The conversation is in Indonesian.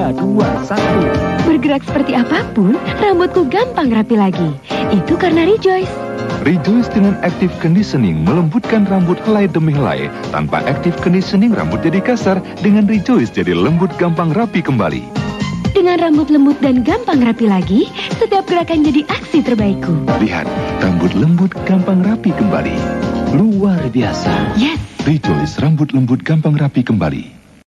3, 2, 1. Bergerak seperti apapun, rambutku gampang rapi lagi. Itu karena Rejoice. Rejoice dengan Active Conditioning melembutkan rambut helai demi helai. Tanpa Active Conditioning rambut jadi kasar, dengan Rejoice jadi lembut gampang rapi kembali. Dengan rambut lembut dan gampang rapi lagi, setiap gerakan jadi aksi terbaikku. Lihat, rambut lembut gampang rapi kembali. Luar biasa. Yes. Rejoice rambut lembut gampang rapi kembali.